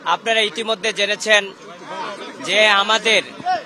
আপনারা ইতিমধ্যে জেনেছেন যে আমাদের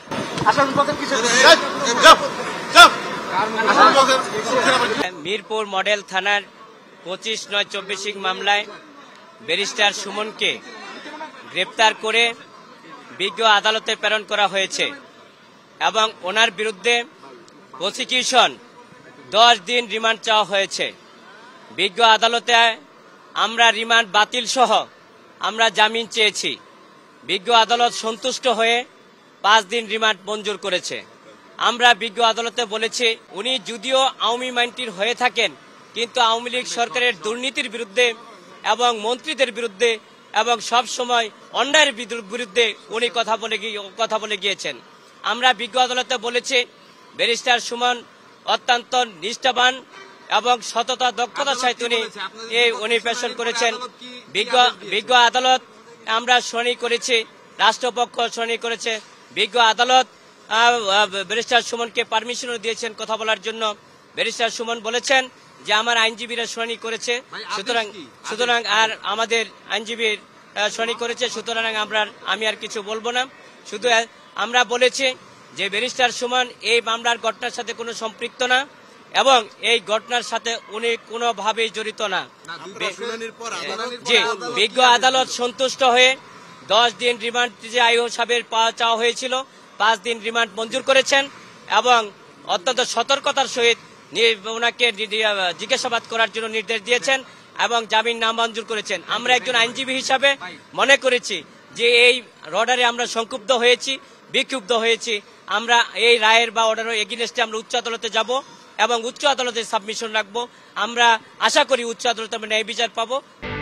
মিরপুর মডেল থানার 25/9/24 মামলায় ব্যারিস্টার সুমনকে গ্রেপ্তার করে বিজ্ঞ আদালতে প্রেরণ করা হয়েছে এবং ওনার বিরুদ্ধে প্রসিকিউশন 10 দিন রিমান্ড চাওয়া হয়েছে। বিজ্ঞ আদালতে আমরা রিমান্ড বাতিল সহ আমরা জামিন চেয়েছি। বিজ্ঞ আদালত সন্তুষ্ট হয়ে 5 দিন রিমান্ড মঞ্জুর করেছে। আমরা বিজ্ঞ আদালতে বলেছি উনি যদিও আওয়ামী মাইন্ডের হয়ে থাকেন, কিন্তু আওয়ামী লীগ সরকারের দুর্নীতির বিরুদ্ধে এবং মন্ত্রীদের বিরুদ্ধে এবং সব সময় অন্যায়ের বিরুদ্ধে উনি কথা বলে গিয়েছেন। আমরা বিজ্ঞ আদালতে বলেছি ব্যারিস্টার সুমন অত্যন্ত নিষ্ঠাবান এবং সততা দক্ষতার সাথে উনি পেশন করেছেন। বিজ্ঞ আদালত আমরা শুনানি করেছি, রাষ্ট্রপক্ষ শুনানি করেছে। বিজ্ঞ আদালত ব্যারিস্টার সুমনকে পারমিশনও দিয়েছেন কথা বলার জন্য। ব্যারিস্টার সুমন বলেছেন যে আমার আইনজীবীরা শুনানি করেছে, সুতরাং আর আমাদের আইনজীবীর শুনানি করেছে, সুতরাং আমি আর কিছু বলবো না। শুধু আমরা বলেছি যে ব্যারিস্টার সুমন এই মামলার ঘটনার সাথে কোনো সম্পৃক্ত না এবং এই ঘটনার সাথে উনি কোনোভাবেই জড়িত না। জি, বিজ্ঞ আদালত সন্তুষ্ট হয়ে 10 দিন রিমান্ড যে আইও সাহেবের চাওয়া হয়েছিল 5 দিন রিমান্ড মঞ্জুর করেছেন এবং অত্যন্ত সতর্কতার সহিত ওনাকে জিজ্ঞাসাবাদ করার জন্য নির্দেশ দিয়েছেন এবং জামিন নামঞ্জুর করেছেন। আমরা একজন আইনজীবী হিসাবে মনে করেছি যে এই অর্ডারে আমরা সংক্ষুব্ধ হয়েছি, বিক্ষুব্ধ হয়েছি। আমরা এই রায়ের বা অর্ডারের এগেইনস্টে আমরা উচ্চ আদালতে যাব এবং উচ্চ আদালতে সাবমিশন রাখবো। আমরা আশা করি উচ্চ আদালতে আমরা ন্যায় বিচার পাবো।